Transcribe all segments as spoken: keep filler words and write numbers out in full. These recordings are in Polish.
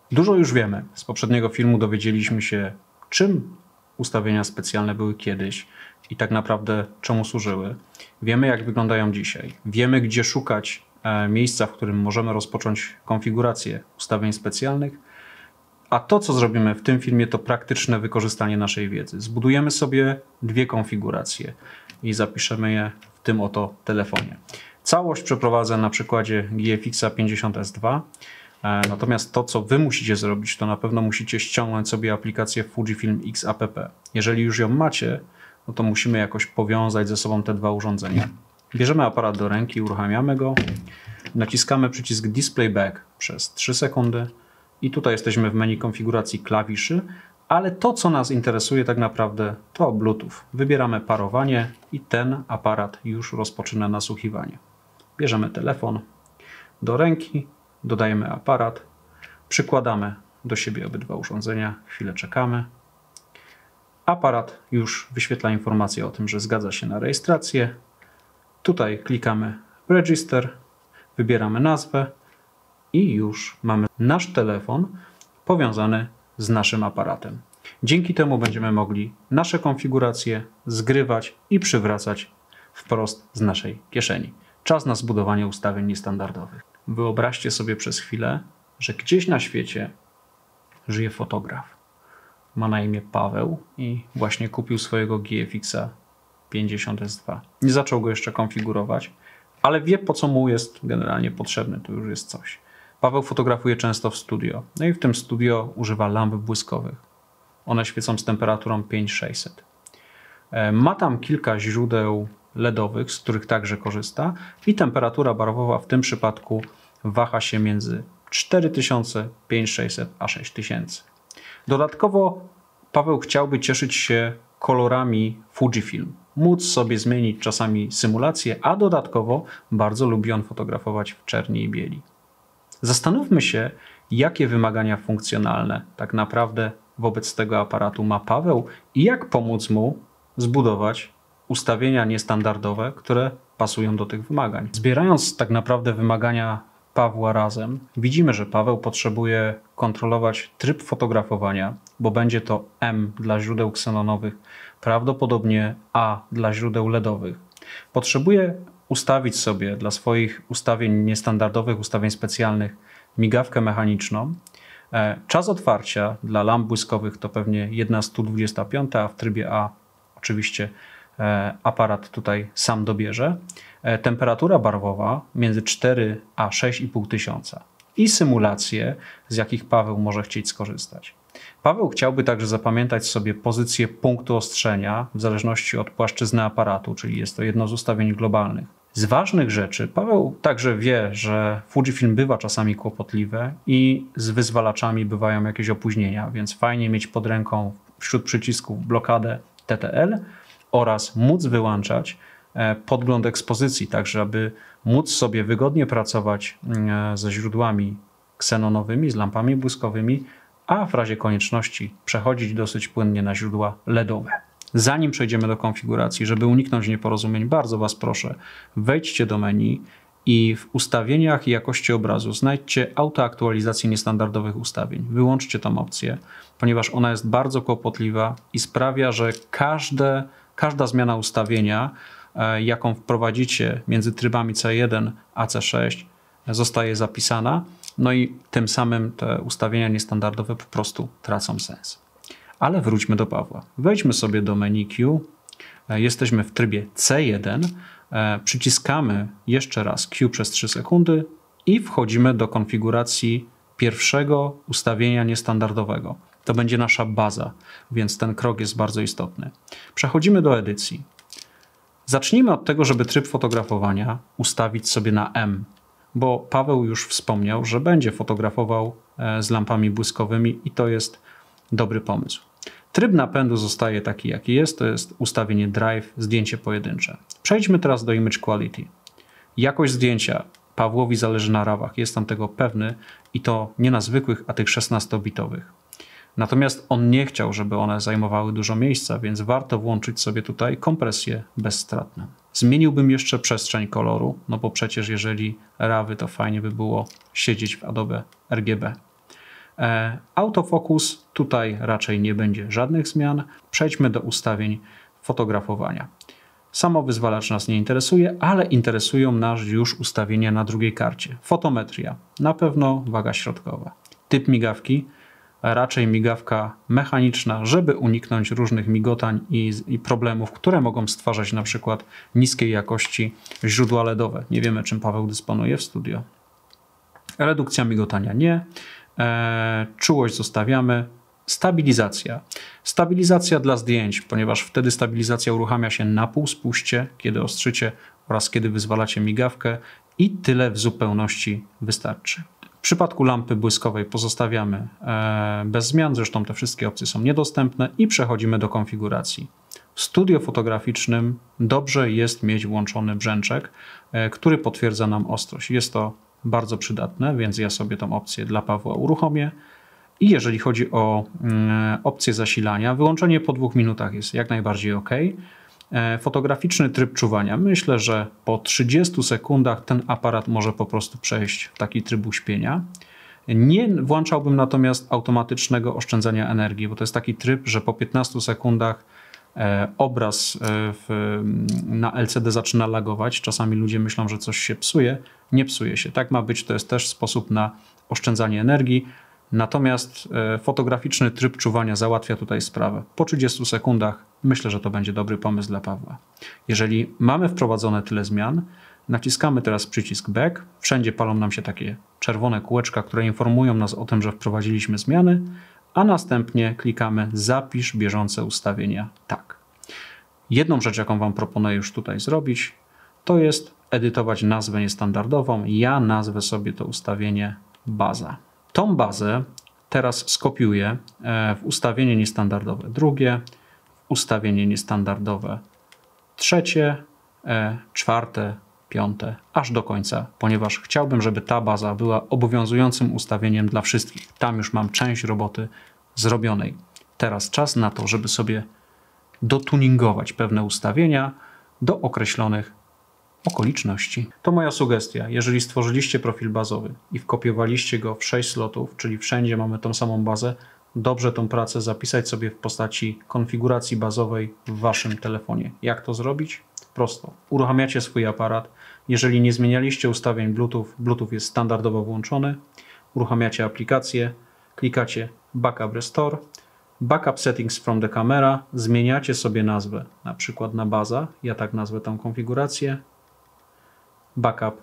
Dużo już wiemy. Z poprzedniego filmu dowiedzieliśmy się, czym ustawienia specjalne były kiedyś i tak naprawdę czemu służyły. Wiemy, jak wyglądają dzisiaj. Wiemy, gdzie szukać miejsca, w którym możemy rozpocząć konfigurację ustawień specjalnych. A to, co zrobimy w tym filmie, to praktyczne wykorzystanie naszej wiedzy. Zbudujemy sobie dwie konfiguracje i zapiszemy je w tym oto telefonie. Całość przeprowadzę na przykładzie G F X pięćdziesiąt S dwa. Natomiast to, co wy musicie zrobić, to na pewno musicie ściągnąć sobie aplikację Fujifilm X app. Jeżeli już ją macie, no to musimy jakoś powiązać ze sobą te dwa urządzenia. Bierzemy aparat do ręki, uruchamiamy go, naciskamy przycisk Display Back przez trzy sekundy i tutaj jesteśmy w menu konfiguracji klawiszy, ale to, co nas interesuje tak naprawdę, to Bluetooth. Wybieramy parowanie i ten aparat już rozpoczyna nasłuchiwanie. Bierzemy telefon do ręki, dodajemy aparat, przykładamy do siebie obydwa urządzenia, chwilę czekamy. Aparat już wyświetla informację o tym, że zgadza się na rejestrację. Tutaj klikamy Register, wybieramy nazwę i już mamy nasz telefon powiązany z naszym aparatem. Dzięki temu będziemy mogli nasze konfiguracje zgrywać i przywracać wprost z naszej kieszeni. Czas na zbudowanie ustawień niestandardowych. Wyobraźcie sobie przez chwilę, że gdzieś na świecie żyje fotograf. Ma na imię Paweł i właśnie kupił swojego G F X pięćdziesiąt S dwa. Nie zaczął go jeszcze konfigurować, ale wie, po co mu jest generalnie potrzebny. To już jest coś. Paweł fotografuje często w studio. No i w tym studio używa lamp błyskowych. One świecą z temperaturą pięć tysięcy sześćset. Ma tam kilka źródeł LEDowych, z których także korzysta i temperatura barwowa w tym przypadku waha się między cztery tysiące, pięć tysięcy sześćset a sześć tysięcy. Dodatkowo Paweł chciałby cieszyć się kolorami Fujifilm, móc sobie zmienić czasami symulację, a dodatkowo bardzo lubi on fotografować w czerni i bieli. Zastanówmy się, jakie wymagania funkcjonalne tak naprawdę wobec tego aparatu ma Paweł i jak pomóc mu zbudować ustawienia niestandardowe, które pasują do tych wymagań. Zbierając tak naprawdę wymagania Pawła razem, widzimy, że Paweł potrzebuje kontrolować tryb fotografowania, bo będzie to M dla źródeł ksenonowych, prawdopodobnie A dla źródeł LEDowych. Potrzebuje ustawić sobie dla swoich ustawień niestandardowych, ustawień specjalnych migawkę mechaniczną. Czas otwarcia dla lamp błyskowych to pewnie jedna sto dwadzieścia pięć, a w trybie A oczywiście aparat tutaj sam dobierze. Temperatura barwowa między cztery a sześć i pół tysiąca i symulacje, z jakich Paweł może chcieć skorzystać. Paweł chciałby także zapamiętać sobie pozycję punktu ostrzenia w zależności od płaszczyzny aparatu, czyli jest to jedno z ustawień globalnych. Z ważnych rzeczy Paweł także wie, że Fujifilm bywa czasami kłopotliwe i z wyzwalaczami bywają jakieś opóźnienia, więc fajnie mieć pod ręką wśród przycisków blokadę T T L oraz móc wyłączać podgląd ekspozycji, tak żeby móc sobie wygodnie pracować ze źródłami ksenonowymi, z lampami błyskowymi, a w razie konieczności przechodzić dosyć płynnie na źródła LEDowe. Zanim przejdziemy do konfiguracji, żeby uniknąć nieporozumień, bardzo Was proszę, wejdźcie do menu i w ustawieniach i jakości obrazu znajdźcie autoaktualizację niestandardowych ustawień. Wyłączcie tą opcję, ponieważ ona jest bardzo kłopotliwa i sprawia, że każde, każda zmiana ustawienia, jaką wprowadzicie między trybami C jeden a C sześć, zostaje zapisana, no i tym samym te ustawienia niestandardowe po prostu tracą sens. Ale wróćmy do Pawła. Wejdźmy sobie do menu Q, jesteśmy w trybie C jeden, przyciskamy jeszcze raz Q przez trzy sekundy i wchodzimy do konfiguracji pierwszego ustawienia niestandardowego. To będzie nasza baza, więc ten krok jest bardzo istotny. Przechodzimy do edycji. Zacznijmy od tego, żeby tryb fotografowania ustawić sobie na M, bo Paweł już wspomniał, że będzie fotografował z lampami błyskowymi i to jest dobry pomysł. Tryb napędu zostaje taki, jaki jest, to jest ustawienie Drive, zdjęcie pojedyncze. Przejdźmy teraz do Image Quality. Jakość zdjęcia Pawłowi zależy na rawach, jestem tego pewny i to nie na zwykłych, a tych szesnastobitowych. Natomiast on nie chciał, żeby one zajmowały dużo miejsca, więc warto włączyć sobie tutaj kompresję bezstratną. Zmieniłbym jeszcze przestrzeń koloru, no bo przecież jeżeli rawy, to fajnie by było siedzieć w Adobe R G B. Autofokus, tutaj raczej nie będzie żadnych zmian. Przejdźmy do ustawień fotografowania. Samowyzwalacz nas nie interesuje, ale interesują nas już ustawienia na drugiej karcie. Fotometria, na pewno waga środkowa. Typ migawki, raczej migawka mechaniczna, żeby uniknąć różnych migotań i, i problemów, które mogą stwarzać na przykład niskiej jakości źródła LEDowe. Nie wiemy, czym Paweł dysponuje w studio. Redukcja migotania nie. E, czułość zostawiamy. Stabilizacja. Stabilizacja dla zdjęć, ponieważ wtedy stabilizacja uruchamia się na półspuście, kiedy ostrzycie oraz kiedy wyzwalacie migawkę i tyle w zupełności wystarczy. W przypadku lampy błyskowej pozostawiamy e, bez zmian, zresztą te wszystkie opcje są niedostępne i przechodzimy do konfiguracji. W studio fotograficznym dobrze jest mieć włączony brzęczek, e, który potwierdza nam ostrość. Jest to bardzo przydatne, więc ja sobie tą opcję dla Pawła uruchomię. I jeżeli chodzi o e, opcję zasilania, wyłączenie po dwóch minutach jest jak najbardziej ok. E, fotograficzny tryb czuwania. Myślę, że po trzydziestu sekundach ten aparat może po prostu przejść w taki tryb uśpienia. Nie włączałbym natomiast automatycznego oszczędzania energii, bo to jest taki tryb, że po piętnastu sekundach e, obraz e, w, na L C D zaczyna lagować. Czasami ludzie myślą, że coś się psuje. Nie psuje się. Tak ma być. To jest też sposób na oszczędzanie energii. Natomiast e, fotograficzny tryb czuwania załatwia tutaj sprawę. Po trzydziestu sekundach myślę, że to będzie dobry pomysł dla Pawła. Jeżeli mamy wprowadzone tyle zmian, naciskamy teraz przycisk Back. Wszędzie palą nam się takie czerwone kółeczka, które informują nas o tym, że wprowadziliśmy zmiany, a następnie klikamy Zapisz bieżące ustawienia. Tak. Jedną rzecz, jaką Wam proponuję już tutaj zrobić, to jest edytować nazwę niestandardową. Ja nazwę sobie to ustawienie baza. Tą bazę teraz skopiuję w ustawienie niestandardowe drugie, w ustawienie niestandardowe trzecie, czwarte, piąte, aż do końca, ponieważ chciałbym, żeby ta baza była obowiązującym ustawieniem dla wszystkich. Tam już mam część roboty zrobionej. Teraz czas na to, żeby sobie dotuningować pewne ustawienia do określonych okoliczności. To moja sugestia. Jeżeli stworzyliście profil bazowy i wkopiowaliście go w sześć slotów, czyli wszędzie mamy tą samą bazę, dobrze tą pracę zapisać sobie w postaci konfiguracji bazowej w waszym telefonie. Jak to zrobić? Prosto. Uruchamiacie swój aparat. Jeżeli nie zmienialiście ustawień Bluetooth, Bluetooth jest standardowo włączony. Uruchamiacie aplikację, klikacie Backup Restore, Backup Settings from the Camera, zmieniacie sobie nazwę, na przykład na baza, ja tak nazwę tą konfigurację, backup.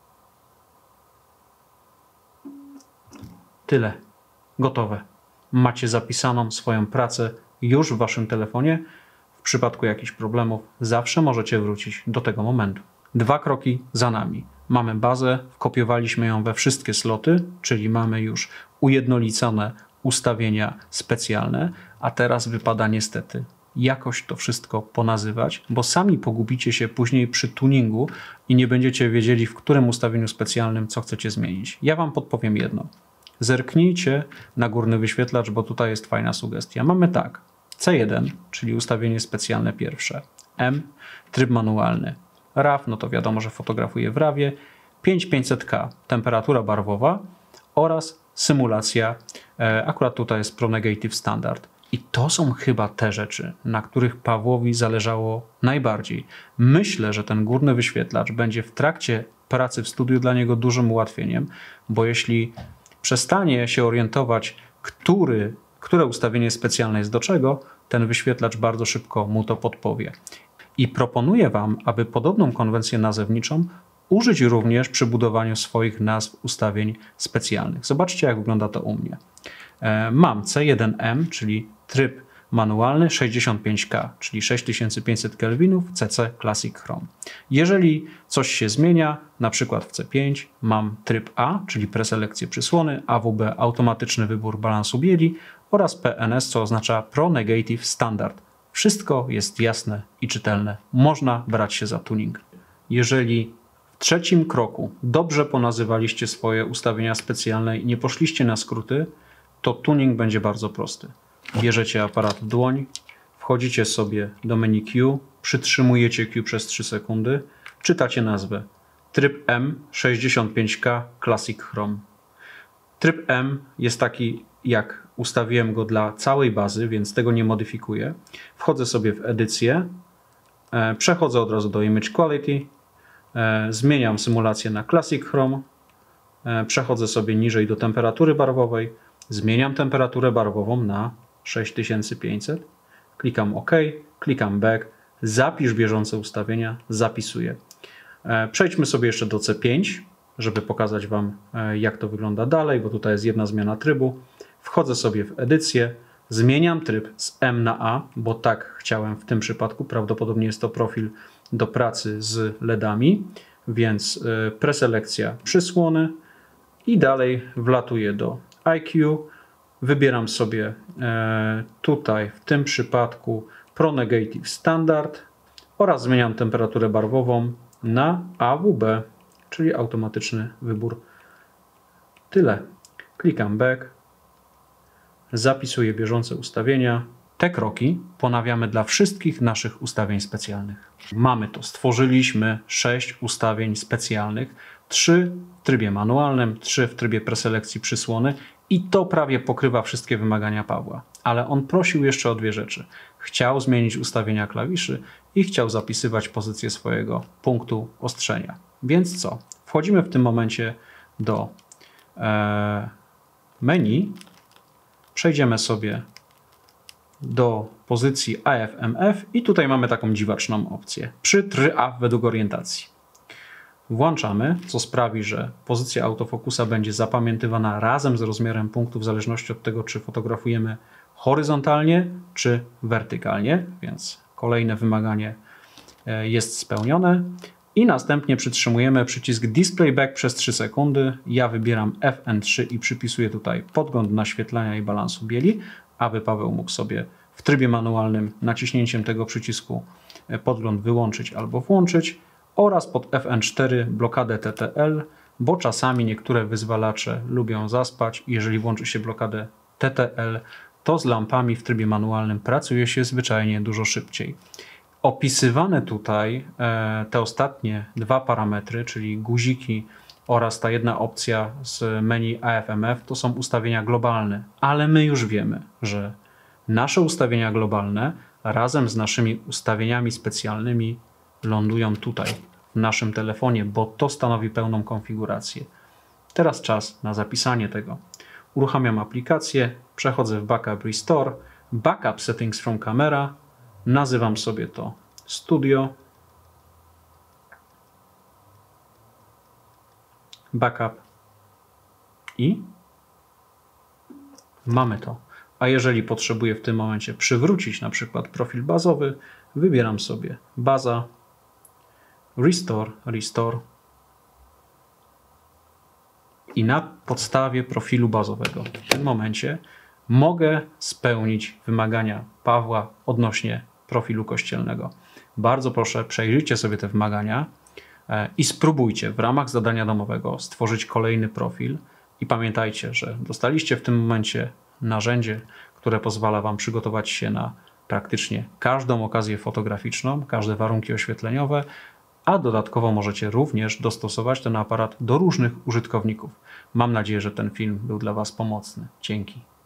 Tyle. Gotowe. Macie zapisaną swoją pracę już w waszym telefonie. W przypadku jakichś problemów zawsze możecie wrócić do tego momentu. Dwa kroki za nami. Mamy bazę, wkopiowaliśmy ją we wszystkie sloty, czyli mamy już ujednolicone ustawienia specjalne, a teraz wypada niestety jakoś to wszystko ponazywać, bo sami pogubicie się później przy tuningu i nie będziecie wiedzieli, w którym ustawieniu specjalnym co chcecie zmienić. Ja wam podpowiem jedno. Zerknijcie na górny wyświetlacz, bo tutaj jest fajna sugestia. Mamy tak, C jeden, czyli ustawienie specjalne pierwsze, M, tryb manualny, R A W, no to wiadomo, że fotografuję w rawie, pięć tysięcy pięćset K, temperatura barwowa oraz symulacja, e, akurat tutaj jest Pro Negative Standard. I to są chyba te rzeczy, na których Pawłowi zależało najbardziej. Myślę, że ten górny wyświetlacz będzie w trakcie pracy w studiu dla niego dużym ułatwieniem, bo jeśli przestanie się orientować, który, które ustawienie specjalne jest do czego, ten wyświetlacz bardzo szybko mu to podpowie. I proponuję wam, aby podobną konwencję nazewniczą użyć również przy budowaniu swoich nazw ustawień specjalnych. Zobaczcie, jak wygląda to u mnie. Mam C jeden M, czyli tryb manualny, sześćdziesiąt pięć K, czyli sześć tysięcy pięćset kelwinów, C C Classic Chrome. Jeżeli coś się zmienia, na przykład w C pięć, mam tryb A, czyli preselekcję przysłony, A W B automatyczny wybór balansu bieli oraz P N S, co oznacza Pro Negative Standard. Wszystko jest jasne i czytelne. Można brać się za tuning. Jeżeli w trzecim kroku dobrze ponazywaliście swoje ustawienia specjalne i nie poszliście na skróty, to tuning będzie bardzo prosty. Bierzecie aparat w dłoń, wchodzicie sobie do menu Q, przytrzymujecie Q przez trzy sekundy, czytacie nazwę. Tryb M, sześćdziesiąt pięć K, Classic Chrome. Tryb M jest taki, jak ustawiłem go dla całej bazy, więc tego nie modyfikuję. Wchodzę sobie w edycję, e, przechodzę od razu do Image Quality, e, zmieniam symulację na Classic Chrome, e, przechodzę sobie niżej do temperatury barwowej, zmieniam temperaturę barwową na sześć tysięcy pięćset, klikam OK, klikam Back, zapisz bieżące ustawienia, zapisuję. E, przejdźmy sobie jeszcze do C pięć, żeby pokazać Wam, jak to wygląda dalej, bo tutaj jest jedna zmiana trybu. Wchodzę sobie w edycję, zmieniam tryb z M na A, bo tak chciałem w tym przypadku. Prawdopodobnie jest to profil do pracy z LEDami, więc preselekcja przysłony i dalej wlatuję do I Q. Wybieram sobie tutaj w tym przypadku Pro Negative Standard oraz zmieniam temperaturę barwową na A W B, czyli automatyczny wybór. Tyle. Klikam Back, zapisuję bieżące ustawienia. Te kroki ponawiamy dla wszystkich naszych ustawień specjalnych. Mamy to. Stworzyliśmy sześć ustawień specjalnych, trzy w trybie manualnym, trzy w trybie preselekcji przysłony i to prawie pokrywa wszystkie wymagania Pawła. Ale on prosił jeszcze o dwie rzeczy. Chciał zmienić ustawienia klawiszy i chciał zapisywać pozycję swojego punktu ostrzenia. Więc co? Wchodzimy w tym momencie do e, menu, przejdziemy sobie do pozycji A F M F i tutaj mamy taką dziwaczną opcję. Przytr A według orientacji. Włączamy, co sprawi, że pozycja autofokusa będzie zapamiętywana razem z rozmiarem punktu w zależności od tego, czy fotografujemy horyzontalnie, czy wertykalnie, więc kolejne wymaganie jest spełnione. I następnie przytrzymujemy przycisk Display Back przez trzy sekundy. Ja wybieram F N trzy i przypisuję tutaj podgląd naświetlania i balansu bieli, aby Paweł mógł sobie w trybie manualnym naciśnięciem tego przycisku podgląd wyłączyć albo włączyć oraz pod F N cztery blokadę T T L, bo czasami niektóre wyzwalacze lubią zaspać. Jeżeli włączy się blokadę T T L, to z lampami w trybie manualnym pracuje się zwyczajnie dużo szybciej. Opisywane tutaj e, te ostatnie dwa parametry, czyli guziki oraz ta jedna opcja z menu A F M F, to są ustawienia globalne, ale my już wiemy, że nasze ustawienia globalne razem z naszymi ustawieniami specjalnymi lądują tutaj w naszym telefonie, bo to stanowi pełną konfigurację. Teraz czas na zapisanie tego. Uruchamiam aplikację, przechodzę w Backup Restore, Backup Settings from Camera, nazywam sobie to Studio, Backup i mamy to. A jeżeli potrzebuję w tym momencie przywrócić na przykład profil bazowy, wybieram sobie Baza, Restore, Restore i na podstawie profilu bazowego w tym momencie mogę spełnić wymagania Pawła odnośnie profilu kościelnego. Bardzo proszę, przejrzyjcie sobie te wymagania i spróbujcie w ramach zadania domowego stworzyć kolejny profil i pamiętajcie, że dostaliście w tym momencie narzędzie, które pozwala Wam przygotować się na praktycznie każdą okazję fotograficzną, każde warunki oświetleniowe, a dodatkowo możecie również dostosować ten aparat do różnych użytkowników. Mam nadzieję, że ten film był dla Was pomocny. Dzięki.